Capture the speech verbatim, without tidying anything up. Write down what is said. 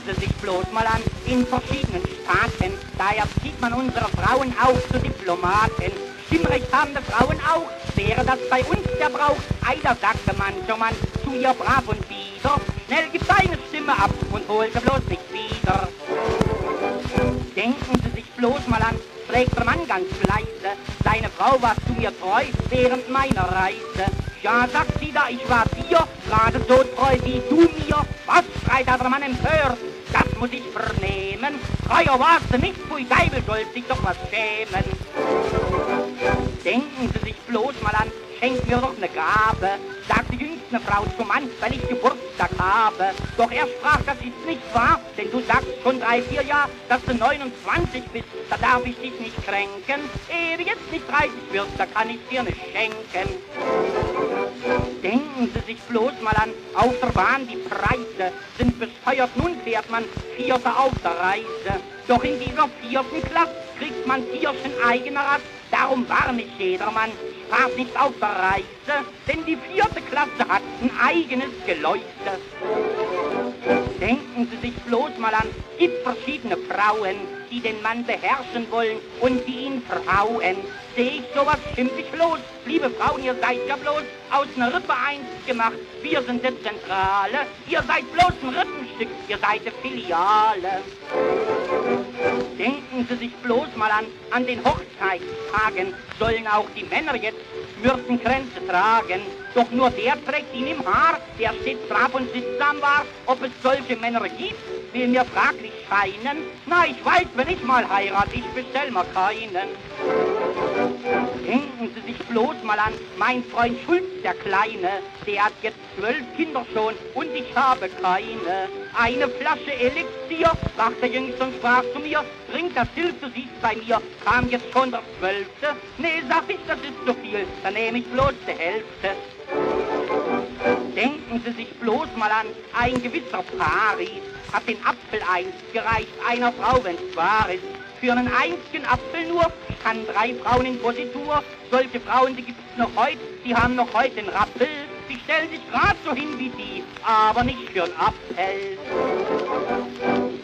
Sie sich bloß mal an, in verschiedenen Staaten, da erzieht man unsere Frauen auch zu Diplomaten. Stimmrecht haben die Frauen auch, wäre das bei uns der Brauch. Eider sagte mancher Mann zu ihr brav und bieder, schnell gib deine Stimme ab und hol sie bloß nicht wieder. Denken Sie sich bloß mal an, trägt der Mann ganz leise, seine Frau war zu mir treu während meiner Reise. Ja, sagt sie, da ich war dir, gerade so treu wie du mir. Was schreit der Mann empört? Das muss ich vernehmen. Treuer warst du nicht, pfui Deibel, soll sich doch was schämen. Denken Sie sich bloß mal an, schenkt mir doch ne Gabe, sagt die jüngste Frau zum Mann, weil ich Geburtstag habe. Doch er sprach, das ist nicht wahr, denn du sagst schon drei, vier Jahre, dass du neunundzwanzig bist, da darf ich dich nicht kränken. Ehe du jetzt nicht dreißig wirst, da kann ich dir nicht schenken. Denken Sie sich bloß mal an, auf der Bahn die Preise sind besteuert, nun fährt man Vierter auf der Reise. Doch in dieser vierten Klasse kriegt man Tierchen eigener Rat, darum warne ich jedermann, spart nicht auf der Reise, denn die vierte Klasse hat ein eigenes Geläute. Denken Sie sich bloß mal an, gibt verschiedene Frauen, die den Mann beherrschen wollen und die ihn verhauen. Seh ich sowas, schimpf ich los. Liebe Frauen, ihr seid ja bloß aus ner Rippe eins gemacht. Wir sind die Zentrale, ihr seid bloß ein Rippenstück, ihr seid die Filiale. Denken Sie sich bloß mal an, an den Hochzeitstagen sollen auch die Männer jetzt Myrtenkränze tragen. Doch nur der trägt ihn im Haar, der steht brav und sittsam war. Ob es solche Männer gibt, will mir fraglich scheinen. Na, ich weiß, wenn ich mal heirat, ich bestell mir keinen. Denken Sie sich bloß mal an, mein Freund Schulz, der Kleine, der hat jetzt zwölf Kinder schon und ich habe keine. Eine Flasche Elixier, sprach der Jüngste und sprach zu mir, trink das hilft, du siehst bei mir, kam jetzt schon der Zwölfte. Nee, sag ich, das ist zu viel, dann nehme ich bloß die Hälfte. Denken Sie sich bloß mal an, ein gewisser Paris hat den Apfel einst gereicht einer Frau, wenn's wahr ist. Für einen einzigen Apfel nur kann drei Frauen in Positur. Solche Frauen, die gibt's noch heute, die haben noch heute den Rappel. Die stellen sich grad so hin wie die, aber nicht für'n Appell.